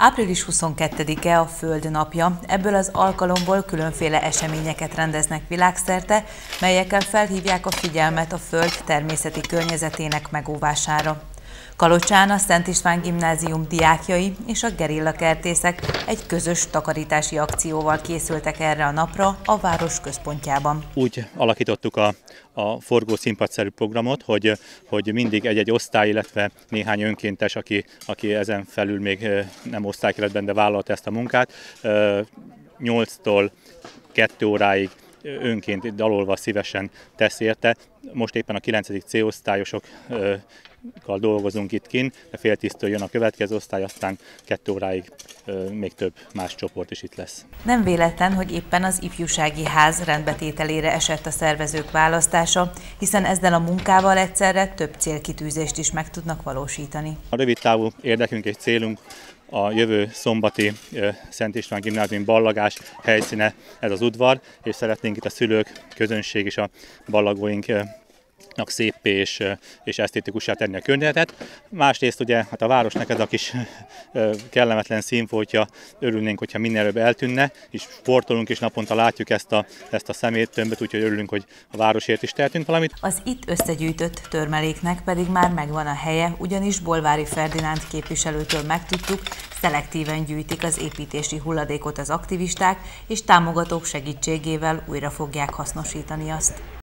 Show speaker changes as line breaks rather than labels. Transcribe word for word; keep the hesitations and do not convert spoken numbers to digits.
április huszonkettedike a Föld napja, ebből az alkalomból különféle eseményeket rendeznek világszerte, melyekkel felhívják a figyelmet a Föld természeti környezetének megóvására. Kalocsán a Szent István Gimnázium diákjai és a gerillakertészek egy közös takarítási akcióval készültek erre a napra a város központjában.
Úgy alakítottuk a, a forgó színpadszerű programot, hogy, hogy mindig egy-egy osztály, illetve néhány önkéntes, aki, aki ezen felül még nem osztálykeretben, de vállalta ezt a munkát, nyolctól kettő óráig önként dalolva szívesen tesz érte. Most éppen a kilencedik C osztályosokkal dolgozunk itt kint, de fél tíztől jön a következő osztály, aztán kettő óráig még több más csoport is itt lesz.
Nem véletlen, hogy éppen az ifjúsági ház rendbetételére esett a szervezők választása, hiszen ezzel a munkával egyszerre több célkitűzést is meg tudnak valósítani.
A rövid távú érdekünk és célunk a jövő szombati Szent István Gimnázium ballagás helyszíne, ez az udvar, és szeretnénk itt a szülők, közönség és a ballagóinknak széppé és, és esztétikussá tenni a környezetet. Másrészt ugye hát a városnak ez a kis kellemetlen színfoltja, örülnénk, hogyha minél előbb eltűnne, és sportolunk és naponta látjuk ezt a, ezt a szeméttömböt, úgyhogy örülünk, hogy a városért is tehetünk valamit.
Az itt összegyűjtött törmeléknek pedig már megvan a helye, ugyanis Bolvári Ferdinánd képviselőtől megtudtuk, szelektíven gyűjtik az építési hulladékot az aktivisták, és támogatók segítségével újra fogják hasznosítani azt.